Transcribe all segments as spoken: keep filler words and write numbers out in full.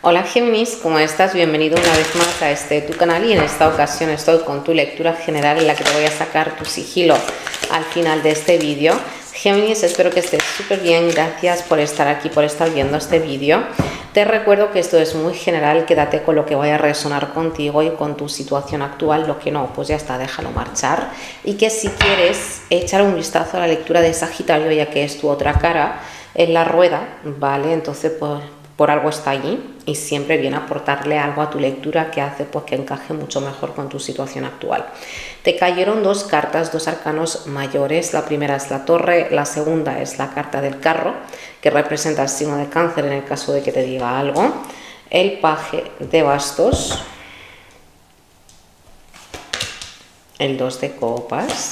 Hola Géminis, ¿cómo estás? Bienvenido una vez más a este tu canal y en esta ocasión estoy con tu lectura general en la que te voy a sacar tu sigilo al final de este vídeo. Géminis, espero que estés súper bien, gracias por estar aquí, por estar viendo este vídeo. Te recuerdo que esto es muy general, quédate con lo que vaya a resonar contigo y con tu situación actual, lo que no, pues ya está, déjalo marchar. Y que si quieres echar un vistazo a la lectura de Sagitario, ya que es tu otra cara en la rueda, ¿vale? Entonces, pues por algo está allí y siempre viene a aportarle algo a tu lectura que hace pues que encaje mucho mejor con tu situación actual. Te cayeron dos cartas, dos arcanos mayores. La primera es la torre, la segunda es la carta del carro, que representa el signo de Cáncer en el caso de que te diga algo. El paje de bastos, el dos de copas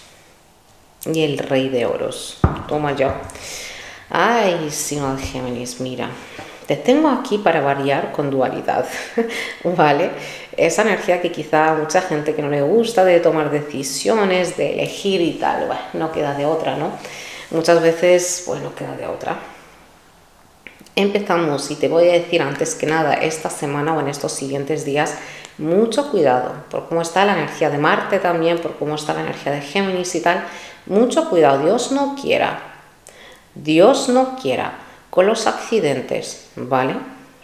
y el rey de oros. Toma ya. Ay, signo de Géminis, mira. Te tengo aquí para variar con dualidad, ¿vale? Esa energía que quizá a mucha gente que no le gusta de tomar decisiones, de elegir y tal, bueno, no queda de otra, ¿no? Muchas veces, pues no queda de otra. Empezamos y te voy a decir antes que nada, esta semana o en estos siguientes días, mucho cuidado por cómo está la energía de Marte también, por cómo está la energía de Géminis y tal. Mucho cuidado, Dios no quiera, Dios no quiera. Con los accidentes, ¿vale?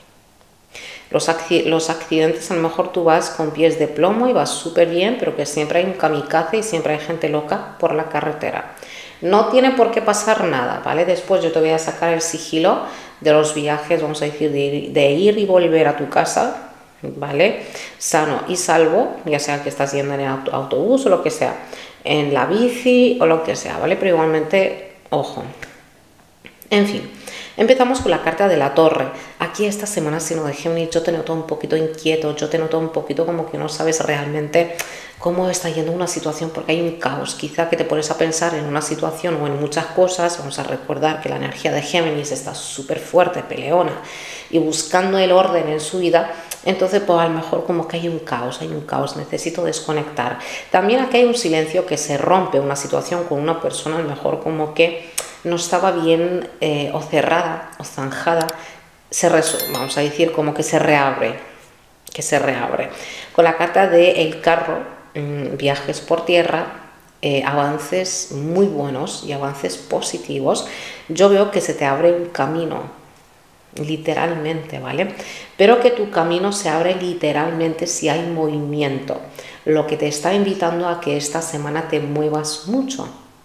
Los, acc los accidentes, a lo mejor tú vas con pies de plomo y vas súper bien, pero que siempre hay un kamikaze y siempre hay gente loca por la carretera. No tiene por qué pasar nada, ¿vale? Después yo te voy a sacar el sigilo de los viajes, vamos a decir, de ir, de ir y volver a tu casa, ¿vale? Sano y salvo, ya sea que estás yendo en el auto autobús o lo que sea, en la bici o lo que sea, ¿vale? Pero igualmente, ojo. En fin. Empezamos con la carta de la torre. Aquí esta semana, signo de Géminis, yo te noto un poquito inquieto, yo te noto un poquito como que no sabes realmente cómo está yendo una situación porque hay un caos. Quizá que te pones a pensar en una situación o en muchas cosas. Vamos a recordar que la energía de Géminis está súper fuerte, peleona y buscando el orden en su vida. Entonces, pues a lo mejor como que hay un caos, hay un caos, necesito desconectar. También aquí hay un silencio que se rompe, una situación con una persona, a lo mejor como que no estaba bien eh, o cerrada o zanjada, se vamos a decir como que se reabre, que se reabre. Con la carta de el carro, mmm, viajes por tierra, eh, avances muy buenos y avances positivos, yo veo que se te abre un camino, literalmente, ¿vale? Pero que tu camino se abre literalmente si hay movimiento, lo que te está invitando a que esta semana te muevas mucho,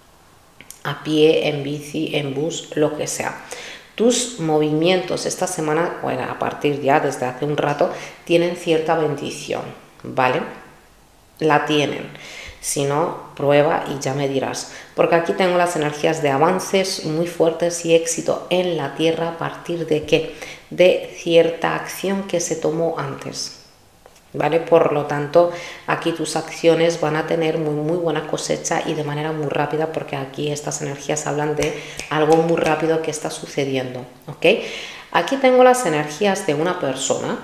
a pie, en bici, en bus, lo que sea. Tus movimientos esta semana, bueno, a partir ya desde hace un rato, tienen cierta bendición, ¿vale? La tienen. Si no, prueba y ya me dirás. Porque aquí tengo las energías de avances muy fuertes y éxito en la tierra a partir de ¿qué? De cierta acción que se tomó antes. ¿Vale? Por lo tanto, aquí tus acciones van a tener muy, muy buena cosecha y de manera muy rápida, porque aquí estas energías hablan de algo muy rápido que está sucediendo, ¿ok? Aquí tengo las energías de una persona,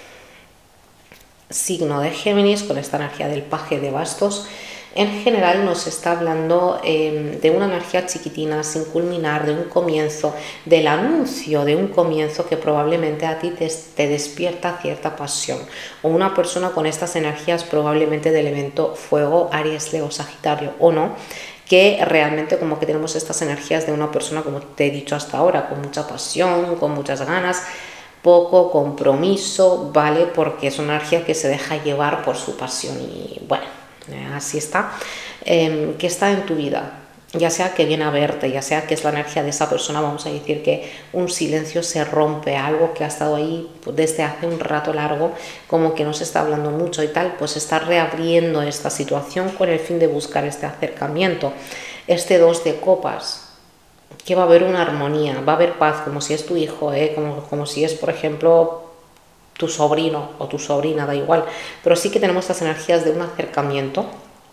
signo de Géminis, con esta energía del paje de bastos. En general nos está hablando eh, de una energía chiquitina, sin culminar, de un comienzo, del anuncio de un comienzo que probablemente a ti te, te despierta cierta pasión. O una persona con estas energías probablemente del elemento fuego, Aries, Leo, Sagitario o no, que realmente como que tenemos estas energías de una persona, como te he dicho hasta ahora, con mucha pasión, con muchas ganas, poco compromiso, ¿vale? Porque es una energía que se deja llevar por su pasión y bueno, así está, eh, que está en tu vida, ya sea que viene a verte, ya sea que es la energía de esa persona, vamos a decir que un silencio se rompe, algo que ha estado ahí desde hace un rato largo, como que no se está hablando mucho y tal, pues está reabriendo esta situación con el fin de buscar este acercamiento. Este dos de copas, que va a haber una armonía, va a haber paz, como si es tu hijo, ¿eh? como, como si es, por ejemplo, tu sobrino o tu sobrina, da igual, pero sí que tenemos estas energías de un acercamiento,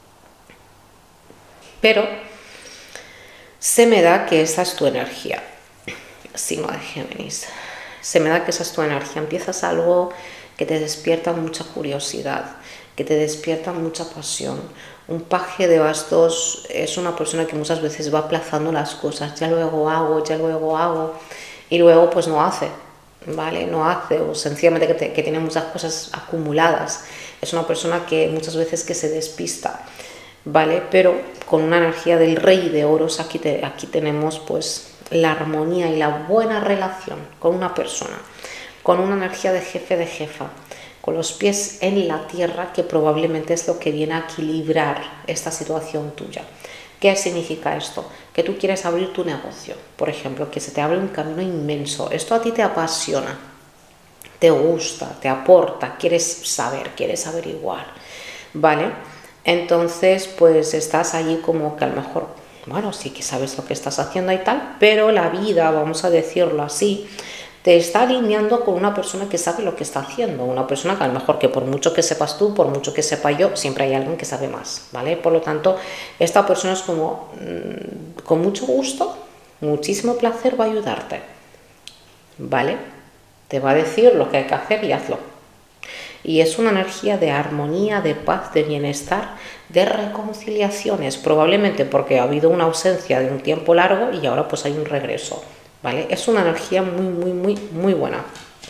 pero se me da que esa es tu energía, signo de Géminis, se me da que esa es tu energía, empiezas algo que te despierta mucha curiosidad, que te despierta mucha pasión. Un paje de bastos es una persona que muchas veces va aplazando las cosas, ya luego hago, ya luego hago, y luego pues no hace. ¿vale? No hace, o sencillamente que, te, que tiene muchas cosas acumuladas. Es una persona que muchas veces que se despista, ¿vale? Pero con una energía del rey de oros, aquí, te, aquí tenemos pues la armonía y la buena relación con una persona, con una energía de jefe, de jefa, con los pies en la tierra, que probablemente es lo que viene a equilibrar esta situación tuya. ¿Qué significa esto? Que tú quieres abrir tu negocio, por ejemplo, que se te abre un camino inmenso. Esto a ti te apasiona, te gusta, te aporta, quieres saber, quieres averiguar, ¿vale? Entonces, pues estás allí como que a lo mejor, bueno, sí que sabes lo que estás haciendo y tal, pero la vida, vamos a decirlo así, te está alineando con una persona que sabe lo que está haciendo, una persona que a lo mejor, que por mucho que sepas tú, por mucho que sepa yo, siempre hay alguien que sabe más, ¿vale? Por lo tanto, esta persona es como, mmm, con mucho gusto, muchísimo placer va a ayudarte, ¿vale? Te va a decir lo que hay que hacer y hazlo. Y es una energía de armonía, de paz, de bienestar, de reconciliaciones, probablemente porque ha habido una ausencia de un tiempo largo y ahora pues hay un regreso, ¿vale? Es una energía muy, muy, muy, muy buena.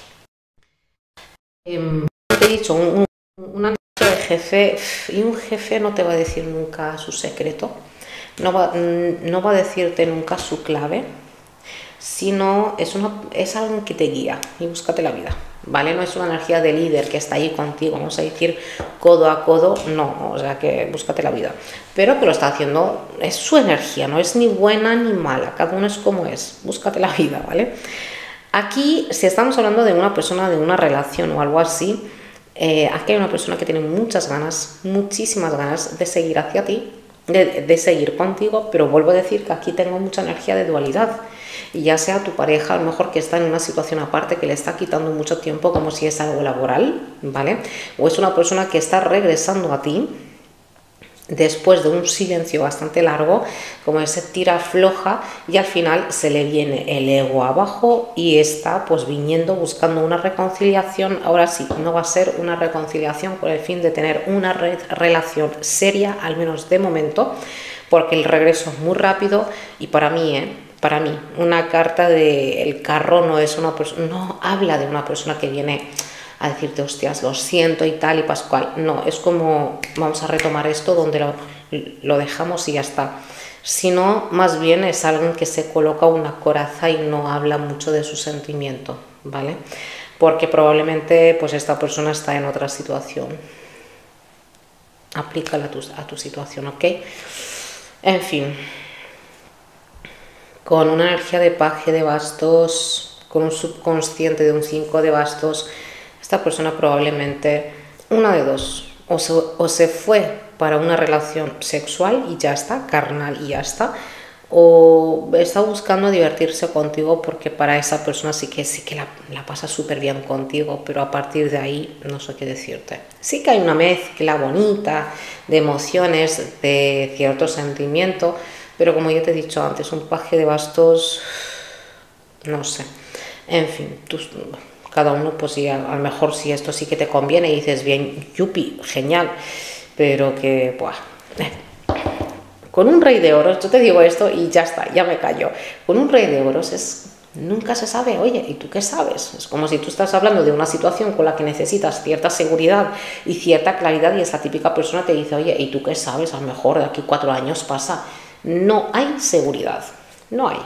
Eh, te he dicho, un, un, una energía de jefe, y un jefe no te va a decir nunca su secreto, no va, no va a decirte nunca su clave, sino es, una, es alguien que te guía y búscate la vida, ¿vale? No es una energía de líder que está ahí contigo, vamos a decir codo a codo, no, o sea que búscate la vida, pero que lo está haciendo, es su energía, no es ni buena ni mala, cada uno es como es, búscate la vida, ¿vale? Aquí, si estamos hablando de una persona, de una relación o algo así, eh, aquí hay una persona que tiene muchas ganas, muchísimas ganas de seguir hacia ti, de, de seguir contigo, pero vuelvo a decir que aquí tengo mucha energía de dualidad. Y ya sea tu pareja, a lo mejor que está en una situación aparte que le está quitando mucho tiempo, como si es algo laboral, ¿vale? O es una persona que está regresando a ti después de un silencio bastante largo, como ese tira floja, y al final se le viene el ego abajo y está pues viniendo buscando una reconciliación. Ahora sí, no va a ser una reconciliación con el fin de tener una re relación seria, al menos de momento, porque el regreso es muy rápido y para mí, ¿eh? Para mí, una carta de el carro no es una persona, no habla de una persona que viene a decirte, hostias, lo siento y tal y pascual. No, es como, vamos a retomar esto donde lo, lo dejamos y ya está. Sino, más bien es alguien que se coloca una coraza y no habla mucho de su sentimiento, ¿vale? Porque probablemente pues esta persona está en otra situación. Aplícala a tu, a tu situación, ¿ok? En fin. Con una energía de paje de bastos, con un subconsciente de un cinco de bastos, esta persona probablemente, una de dos, o se, o se fue para una relación sexual y ya está, carnal y ya está, o está buscando divertirse contigo porque para esa persona sí que, sí que la, la pasa súper bien contigo, pero a partir de ahí no sé qué decirte. Sí que hay una mezcla bonita de emociones, de cierto sentimiento, pero como ya te he dicho antes, un paje de bastos, no sé, en fin, tú, cada uno pues sí, a, a lo mejor si esto sí que te conviene y dices bien, yupi, genial, pero que, buah, eh. Con un rey de oros, yo te digo esto y ya está, ya me callo, con un rey de oros es, nunca se sabe, oye, ¿y tú qué sabes? Es como si tú estás hablando de una situación con la que necesitas cierta seguridad y cierta claridad y esa típica persona te dice, oye, ¿y tú qué sabes? A lo mejor de aquí cuatro años pasa. No hay seguridad, no hay,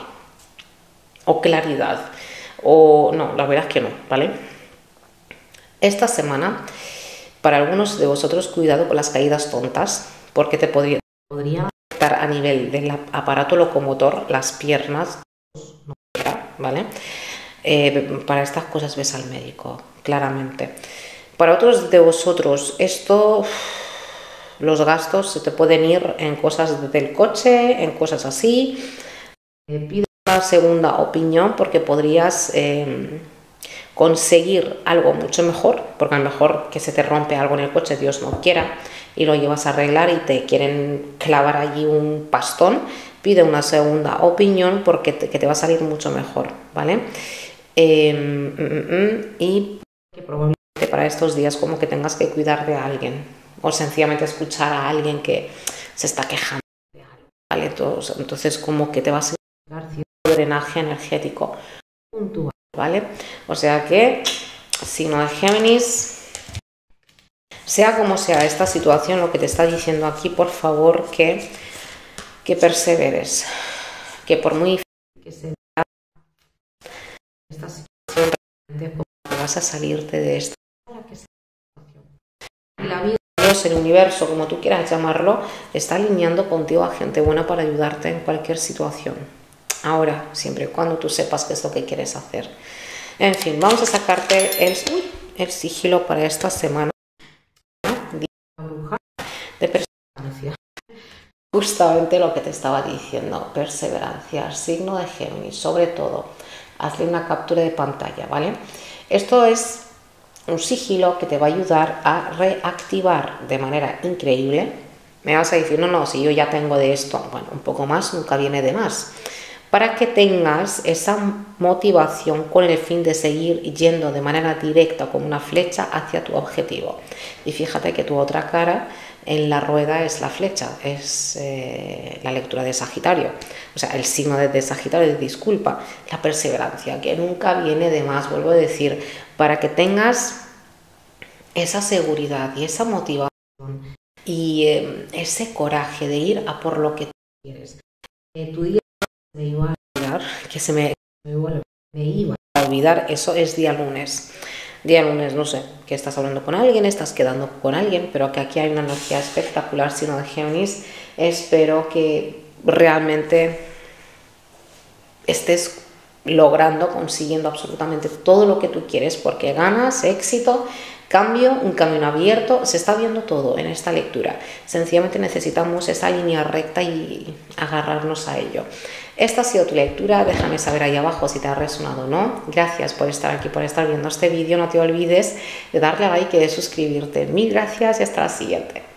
o claridad, o no, la verdad es que no, ¿vale? Esta semana, para algunos de vosotros, cuidado con las caídas tontas, porque te podría, podría afectar a nivel del aparato locomotor, las piernas, ¿vale? Eh, para estas cosas ves al médico, claramente. Para otros de vosotros, esto, los gastos se te pueden ir en cosas del coche, en cosas así. Eh, pido una segunda opinión porque podrías eh, conseguir algo mucho mejor, porque a lo mejor que se te rompe algo en el coche, Dios no quiera, y lo llevas a arreglar y te quieren clavar allí un pastón. Pide una segunda opinión porque te, que te va a salir mucho mejor, ¿vale? Eh, mm, mm, y que probablemente para estos días como que tengas que cuidar de alguien o sencillamente escuchar a alguien que se está quejando de algo, ¿vale? Entonces, entonces como que te va a dar cierto drenaje energético puntual, ¿vale? O sea que, signo de Géminis, sea como sea esta situación, lo que te está diciendo aquí, por favor, que, que perseveres, que por muy difícil que sea esta situación, realmente vas a salirte de esta. Y la vida, Dios, el universo, como tú quieras llamarlo, está alineando contigo a gente buena para ayudarte en cualquier situación. Ahora, siempre y cuando tú sepas qué es lo que quieres hacer. En fin, vamos a sacarte el, uy, el sigilo para esta semana de perseverancia. Justamente lo que te estaba diciendo, perseverancia, signo de Géminis, sobre todo, hazle una captura de pantalla, ¿vale? Esto es un sigilo que te va a ayudar a reactivar de manera increíble. Me vas a decir, no, no, si yo ya tengo de esto, bueno, un poco más, nunca viene de más. Para que tengas esa motivación con el fin de seguir yendo de manera directa como una flecha hacia tu objetivo. Y fíjate que tu otra cara en la rueda es la flecha, es eh, la lectura de Sagitario, o sea, el signo de, de Sagitario, disculpa, la perseverancia, que nunca viene de más, vuelvo a decir, para que tengas esa seguridad y esa motivación y eh, ese coraje de ir a por lo que tú quieres. Eh, tu día me iba a olvidar, que se me, me, iba, me iba a olvidar, eso es día lunes. Día lunes, no sé, que estás hablando con alguien, estás quedando con alguien, pero que aquí hay una energía espectacular, signo de Géminis. Espero que realmente estés logrando, consiguiendo absolutamente todo lo que tú quieres, porque ganas, éxito, cambio, un camino abierto, se está viendo todo en esta lectura. Sencillamente necesitamos esa línea recta y agarrarnos a ello. Esta ha sido tu lectura, déjame saber ahí abajo si te ha resonado o no. Gracias por estar aquí, por estar viendo este vídeo. No te olvides de darle a like y de suscribirte. Mil gracias y hasta la siguiente.